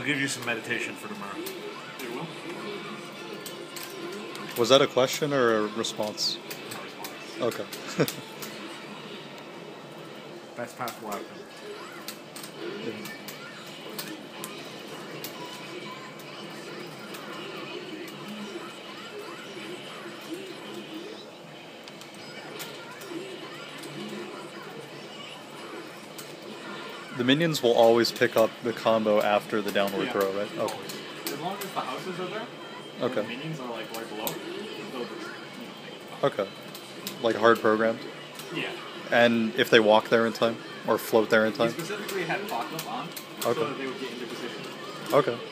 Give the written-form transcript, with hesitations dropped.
will give you some meditation for tomorrow. It will. Was that a question or a response? No response. Okay. Best path to outcome. The minions will always pick up the combo after the downward Yeah. throw, right? Okay. Always. As long as the houses are there, and Okay. the minions are like right below, they'll just Okay. Like hard programmed? Yeah. And if they walk there in time? Or float there in He time? specifically had Clock Up on Okay. so that they would get into position. Okay.